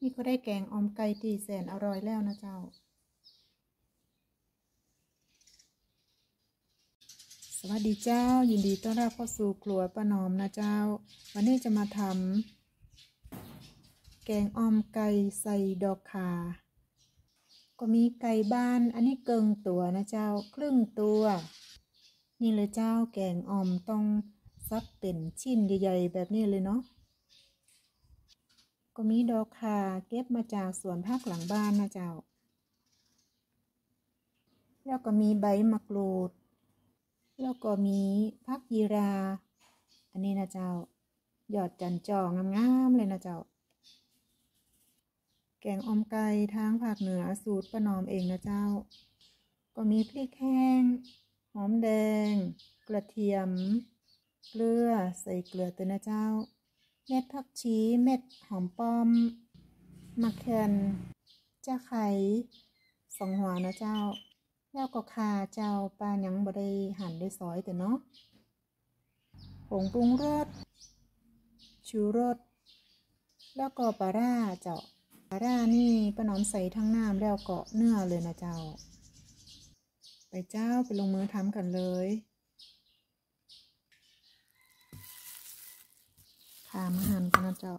นี่ก็ได้แกงออมไก่ที่แสนอร่อยแล้วนะเจ้าสวัสดีเจ้ายินดีต้อนรับเข้าสู่ครัวป้านอมนะเจ้าวันนี้จะมาทำแกงออมไก่ใส่ดอกข่าก็มีไก่บ้านอันนี้เกิงตัวนะเจ้าครึ่งตัวนี่เลยเจ้าแกงออมต้องซับเป็นชิ้นใหญ่ๆแบบนี้เลยเนาะก็มีดอกข่าเก็บมาจากสวนผักหลังบ้านนะเจ้าแล้วก็มีใบมะกรูดแล้วก็มีผักยีราอันนี้นะเจ้าหยอดจันจองงามๆเลยนะเจ้าแกงออมไก่ทางภาคเหนือสูตรป้านอมเองนะเจ้าก็มีพริกแห้งหอมแดงกระเทียมเกลือใส่เกลือตัวนะเจ้าเม็ดผักชีเม็ดหอมป้อมมะแคนจะไข่2 หัวนะเจ้าแล้วก็ข่าเจ้าปลายังบ่ได้หั่นได้ซอยแต่เนาะผงปรุงรสชูรสแล้วก็ปลาร่าเจ้าปลาร่านี่ป้านอมใส่ทั้งน้ำแล้วก็เนื้อเลยนะเจ้าไปเจ้าไปลงมือทำกันเลยข่ามาหั่นกันนะเจ้า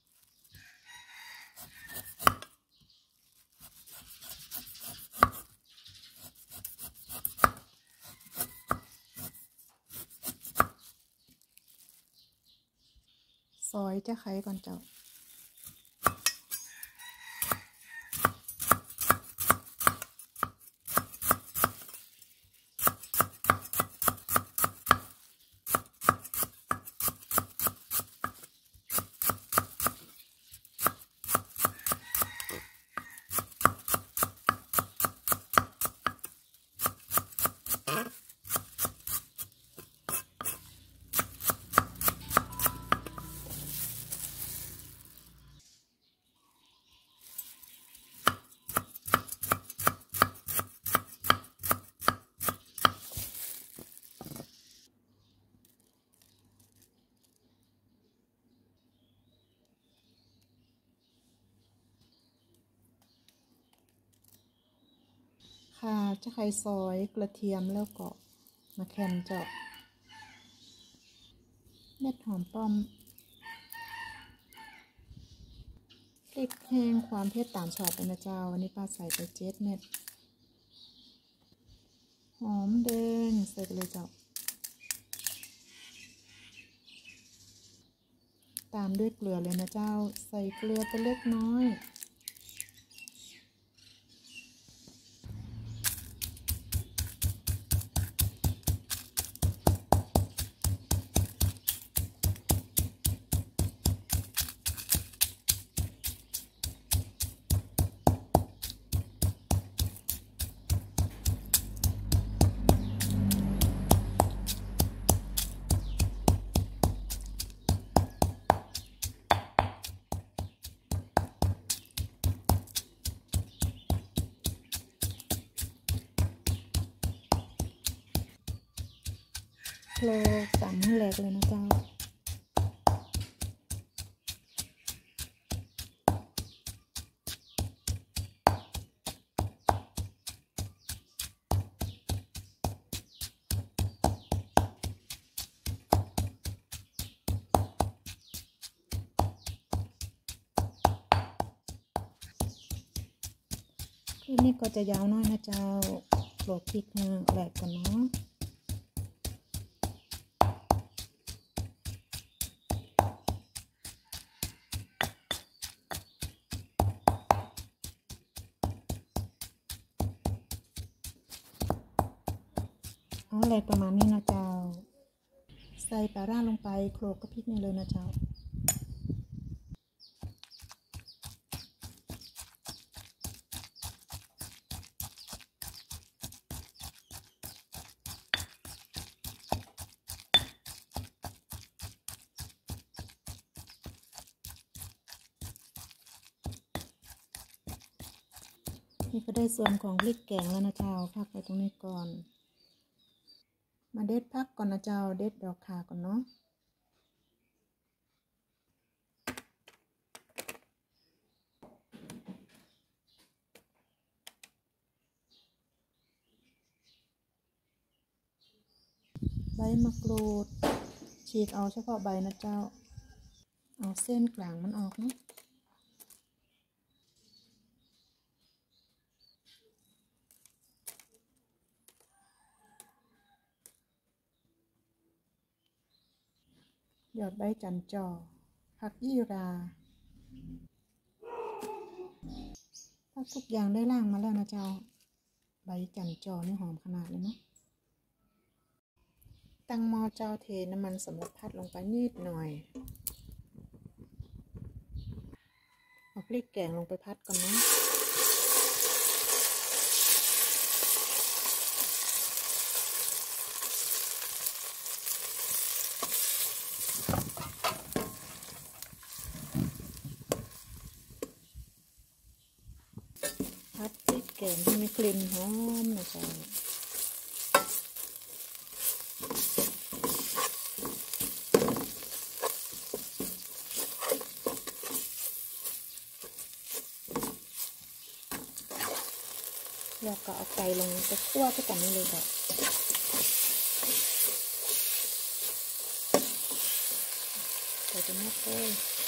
ซอยจะไข่ก่อนเจ้าข่าจะไข่ซอยกระเทียมแล้วก็มะแคนเจ้าเม็ดหอมป้อมพริกแห้งความเผ็ดตามชอบเลยนะเจ้าวันนี้ป้าใส่ไป7 เม็ดหอมแดงใส่ไปเลยเจ้าตามด้วยเกลือเลยนะเจ้าใส่เกลือไปเล็กน้อยโคลกตามให้แหลกเลยนะเจ้าคลิปนี้ก็จะยาวน้อยนะเจ้าโขลกพริกให้แหลกก่อนเนาะเอาแหลกประมาณนี้นะเจ้าใส่ปลาร่าลงไปโขลกกับพริกนี่เลยนะเจ้านี่ก็ได้ส่วนของพริกแกงแล้วนะเจ้าพักไว้ตรงนี้ก่อนมาเด็ดพักก่อนนะเจ้าเด็ดดอกข่าก่อนเนาะ นมะกรูดฉีกเอาเฉพาะใบนะเจ้าเอาเส้นกลางมันออกนะหยอดใบจันจอผักยี่ราถ้าทุกอย่างได้ล่างมาแล้วนะเจ้าใบจันจอนี่หอมขนาดเลยเนาะตั้งหม้อเจ้าเทน้ำมันสำหรับผัดลงไปนิดหน่อยเอาพริกแกงลงไปผัดก่อนนะผัดพริกแกงให้มีกลิ่นหอมนะเจ้าแล้วก็เอาไก่ลงไปคั่วด้วยกันนี่เลยค่ะไก่จะหมดเลย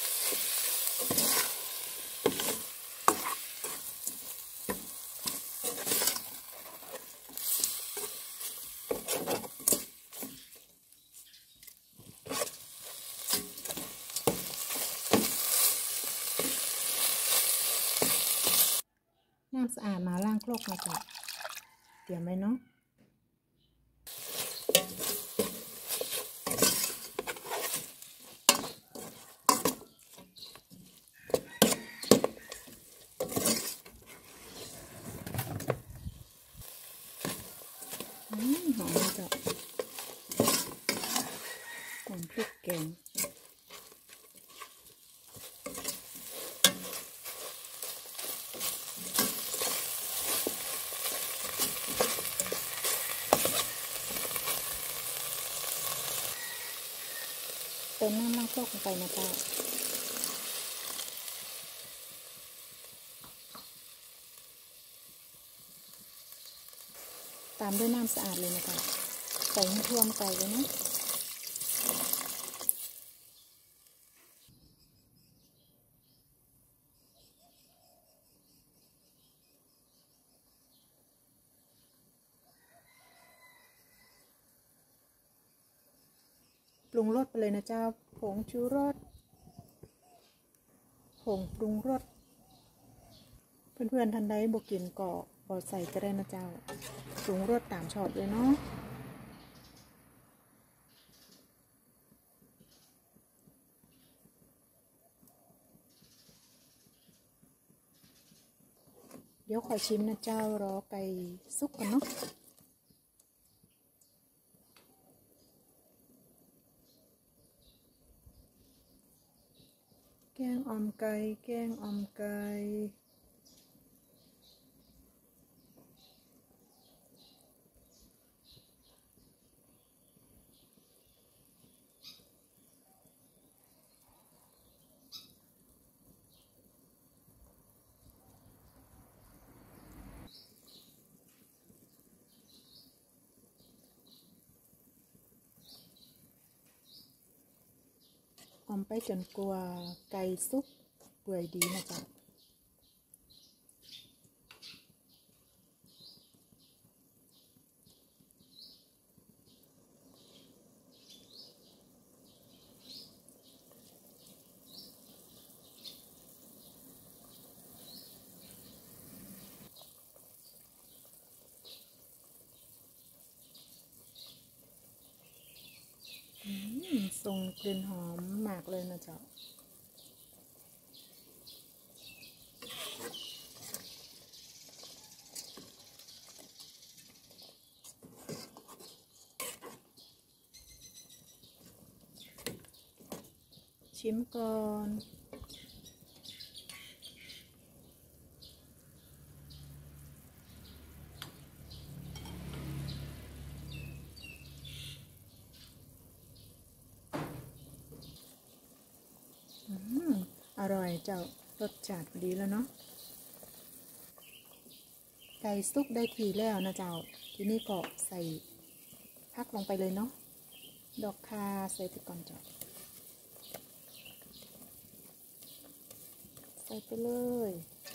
น้ำสะอาดมาล้างครกนะจ๊ะเตรียมไว้เนาะหอมนะจ๊ะหอมพริกแกงเติมน้ำล้างครกลงไปนะจ๊ะตามด้วยน้ำสะอาดเลยนะคะใส่ให้ท่วมไก่เลยนะปรุงรสไปเลยนะเจ้าผงชูรสผงปรุงรสเพื่อนๆท่านใดบ่กินก็บ่ใส่ก็ได้นะเจ้าปรุงรสตามชอบเลยเนาะเดี๋ยวขอชิมนะเจ้ารอไก่สุกกันเนาะแกงอ่อมไก่แกงอ่อมไก่อ่อมไปจนกว่าไก่สุกเปื่อยดีนะจ๊ะส่งกลิ่นหอมมากเลยนะจ๊ะชิมก่อนอร่อยเจ้ารสจัดดีแล้วเนาะไก่สุกได้ทีแล้วนะเจ้าทีนี้ก็ใส่ผักลงไปเลยเนาะดอกคาใส่ไปก่อนจ้ะใส่ไปเลย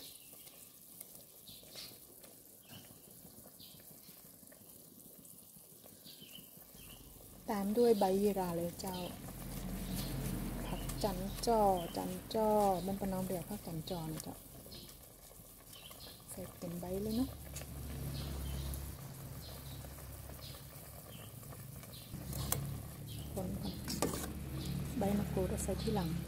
ตามด้วยใบยีราเลยเจ้าผักจันจ้อมันประนอมเรียกผักจันจอนะเจ้าใส่เต็มใบเลยเนาะคนก่อนใบมะกรูดใส่ที่หลัง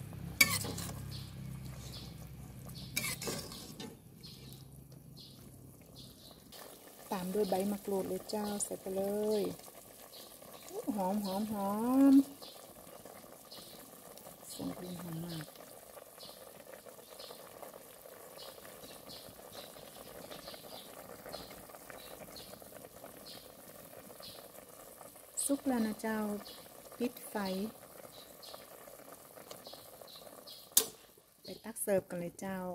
ตามด้วยใบมะกรูดเลยเจ้าใส่ไปเลยหอมเสียงกลิ่นหอมมากสุกแล้วนะเจ้าปิดไฟไปตักเสิร์ฟกันเลยเจ้า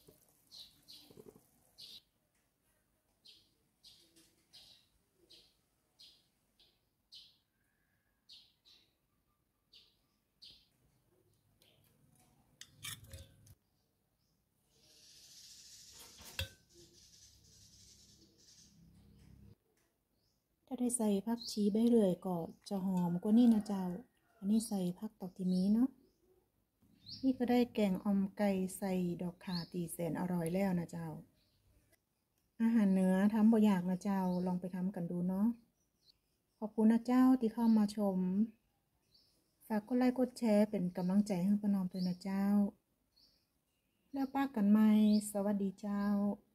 ถ้าได้ใส่ผักชีใบเลื่อยก็จะหอมกว่านี้นะเจ้าอันนี้ใส่ผักตอกติมีเนาะนี่ก็ได้แกงอ่อมไก่ใส่ดอกข่าตีแสนอร่อยแล้วนะเจ้าอาหารเหนือทำบ่ยากนะเจ้าลองไปทำกันดูเนาะขอบคุณนะเจ้าที่เข้ามาชมฝากกดไลค์กดแชร์เป็นกำลังใจให้ป้านอมด้วยนะเจ้าแล้วป้ากันใหม่สวัสดีเจ้า